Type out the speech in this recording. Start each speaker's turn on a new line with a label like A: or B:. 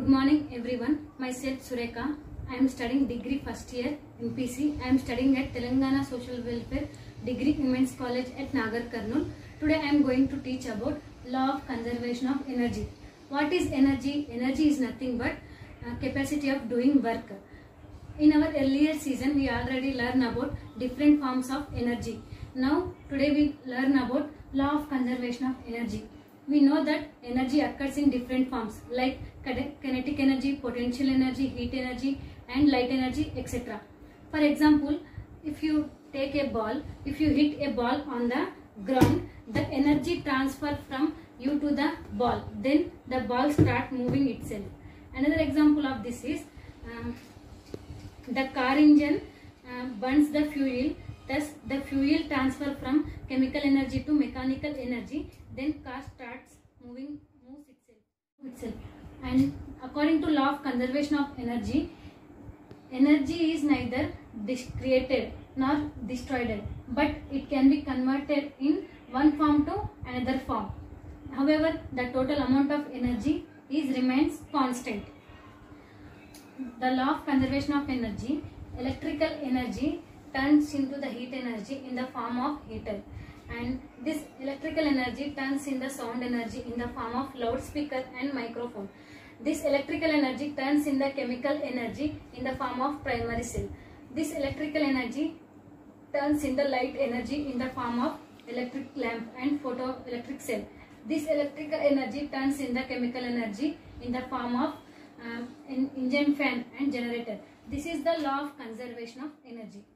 A: Good morning everyone. Myself Sureka. I am studying degree first year MPC. I am studying at Telangana Social Welfare Degree Women's College at Nagar Karnool. Today I am going to teach about law of conservation of energy. What is energy? Energy is nothing but capacity of doing work. In our earlier season we already learned about different forms of energy. Now today we learn about law of conservation of energy. We know that energy occurs in different forms like kinetic energy, potential energy, heat energy and light energy, etc. For example, if you take a ball, if you hit a ball on the ground, the energy transfer from you to the ball, then the ball start moving itself. Another example of this is the car engine burns the fuel, thus the fuel transfer from chemical energy to mechanical energy, then car starts moves itself. And according to law of conservation of energy, energy is neither created nor destroyed, but it can be converted in one form to another form. However, the total amount of energy remains constant. The law of conservation of energy, electrical energy turns into the heat energy in the form of heater, and this electrical energy turns in the sound energy in the form of loudspeaker and microphone. This electrical energy turns in the chemical energy in the form of primary cell. This electrical energy turns in the light energy in the form of electric lamp and photoelectric cell. This electrical energy turns in the chemical energy in the form of an engine, fan and generator. This is the law of conservation of energy.